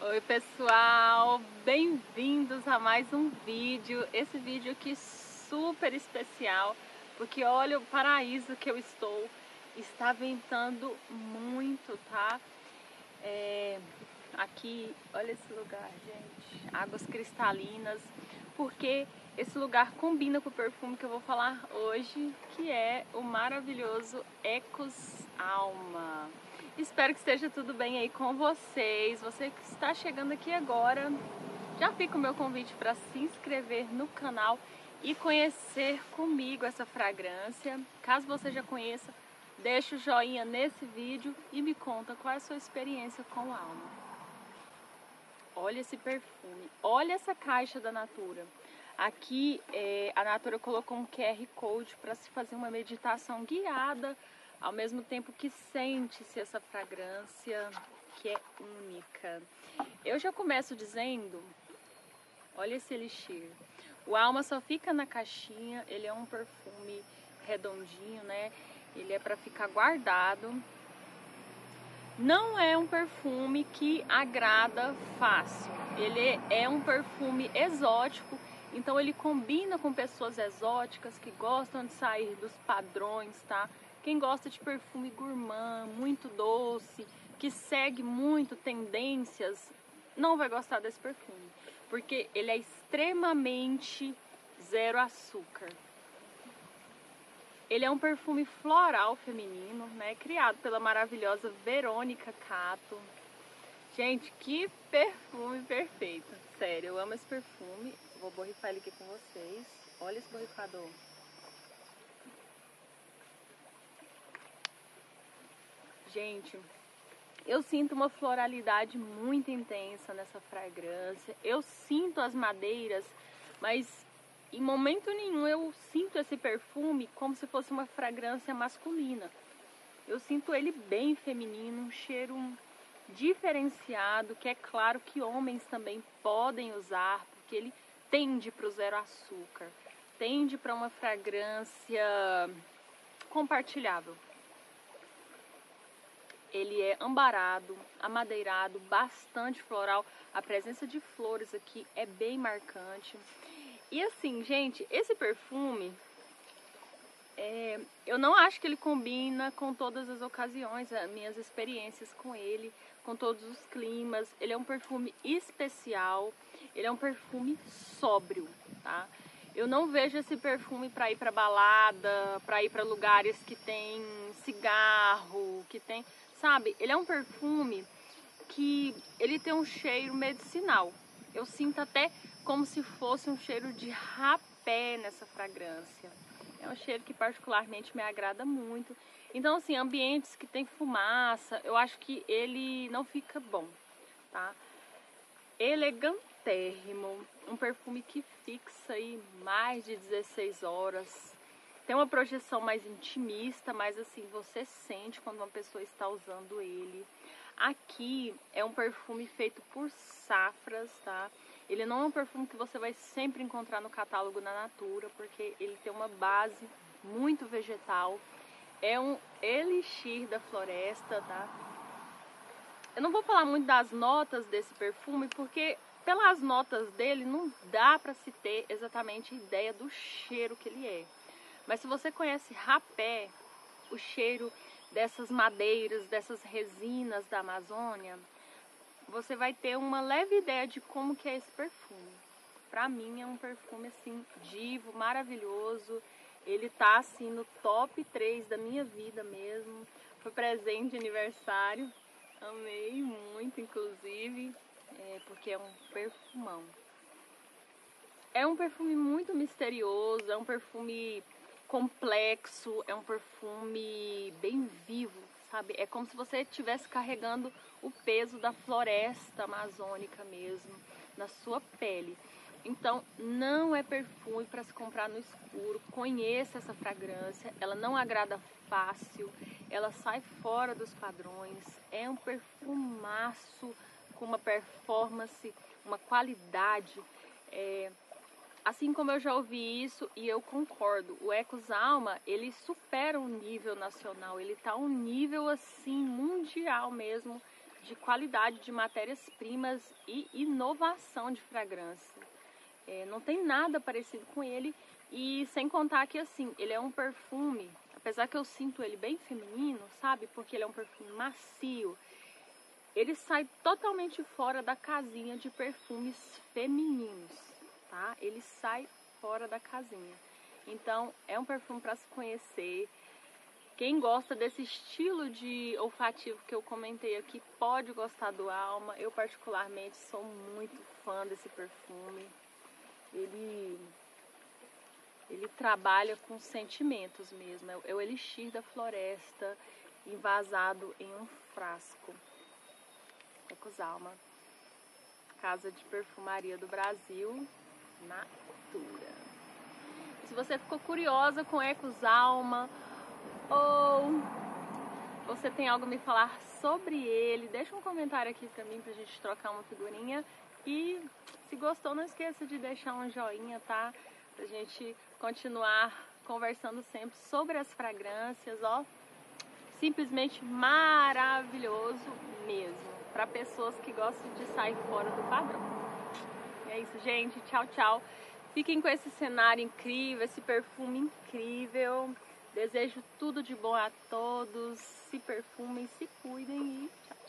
Oi pessoal, bem-vindos a mais um vídeo. Esse vídeo aqui super especial, porque olha o paraíso que eu estou. Está ventando muito, tá? Aqui, olha esse lugar, gente. Águas cristalinas, porque esse lugar combina com o perfume que eu vou falar hoje, que é o maravilhoso Ecos Alma. Espero que esteja tudo bem aí com vocês. Você que está chegando aqui agora, já fica o meu convite para se inscrever no canal e conhecer comigo essa fragrância. Caso você já conheça, deixa o joinha nesse vídeo e me conta qual é a sua experiência com o Alma. Olha esse perfume, olha essa caixa da Natura. Aqui a Natura colocou um QR Code para se fazer uma meditação guiada, ao mesmo tempo que sente-se essa fragrância que é única. Eu já começo dizendo, olha esse elixir. O Alma só fica na caixinha, ele é um perfume redondinho, né? Ele é para ficar guardado. Não é um perfume que agrada fácil, ele é um perfume exótico, então ele combina com pessoas exóticas que gostam de sair dos padrões, tá? Quem gosta de perfume gourmand, muito doce, que segue muito tendências, não vai gostar desse perfume, porque ele é extremamente zero açúcar. Ele é um perfume floral feminino, né? Criado pela maravilhosa Verônica Catto. Gente, que perfume perfeito. Sério, eu amo esse perfume. Vou borrifar ele aqui com vocês. Olha esse borrifador. Gente, eu sinto uma floralidade muito intensa nessa fragrância. Eu sinto as madeiras, mas em momento nenhum eu sinto esse perfume como se fosse uma fragrância masculina. Eu sinto ele bem feminino, um cheiro diferenciado, que é claro que homens também podem usar, porque ele tende para o zero açúcar, tende para uma fragrância compartilhável. Ele é ambarado, amadeirado, bastante floral. A presença de flores aqui é bem marcante. E assim, gente, esse perfume, eu não acho que ele combina com todas as ocasiões, as minhas experiências com ele, com todos os climas. Ele é um perfume especial, ele é um perfume sóbrio, tá? Eu não vejo esse perfume para ir para balada, para ir para lugares que tem cigarro, que tem, sabe? Ele é um perfume que ele tem um cheiro medicinal. Eu sinto até como se fosse um cheiro de rapé nessa fragrância. É um cheiro que particularmente me agrada muito. Então, assim, ambientes que tem fumaça, eu acho que ele não fica bom, tá? Elegantérrimo, um perfume que fixa aí mais de 16 horas. Tem uma projeção mais intimista, mas assim, você sente quando uma pessoa está usando ele. Aqui é um perfume feito por safras, tá? Ele não é um perfume que você vai sempre encontrar no catálogo da Natura, porque ele tem uma base muito vegetal. É um elixir da floresta, tá? Eu não vou falar muito das notas desse perfume, porque pelas notas dele não dá para se ter exatamente ideia do cheiro que ele é. Mas se você conhece rapé, o cheiro dessas madeiras, dessas resinas da Amazônia, você vai ter uma leve ideia de como que é esse perfume. Pra mim é um perfume assim, divo, maravilhoso. Ele tá assim no top 3 da minha vida mesmo. Foi presente de aniversário. Amei muito, inclusive, porque é um perfumão. É um perfume muito misterioso, é um perfume complexo, é um perfume bem vivo, sabe? É como se você estivesse carregando o peso da floresta amazônica mesmo na sua pele. Então, não é perfume para se comprar no escuro. Conheça essa fragrância, ela não agrada fácil, ela sai fora dos padrões. É um perfumaço com uma performance, uma qualidade. Assim como eu já ouvi isso e eu concordo, o Ecos Alma, ele supera o nível nacional, ele tá um nível assim mundial mesmo de qualidade de matérias-primas e inovação de fragrância. Não tem nada parecido com ele, e sem contar que assim, ele é um perfume, apesar que eu sinto ele bem feminino, sabe? Porque ele é um perfume macio, ele sai totalmente fora da casinha de perfumes femininos, tá? Ele sai fora da casinha. Então, é um perfume para se conhecer. Quem gosta desse estilo de olfativo que eu comentei aqui pode gostar do Alma. Eu particularmente sou muito fã desse perfume. Ele trabalha com sentimentos mesmo. É o elixir da floresta envasado em um frasco. Ecos Alma, casa de perfumaria do Brasil, Natura. Se você ficou curiosa com Ecos Alma, ou você tem algo a me falar sobre ele, deixa um comentário aqui pra mim, pra gente trocar uma figurinha. E se gostou, não esqueça de deixar um joinha, tá? Pra gente continuar conversando sempre sobre as fragrâncias, ó. Simplesmente maravilhoso mesmo, para pessoas que gostam de sair fora do padrão. É isso, gente. Tchau, tchau. Fiquem com esse cenário incrível, esse perfume incrível. Desejo tudo de bom a todos. Se perfumem, se cuidem e tchau.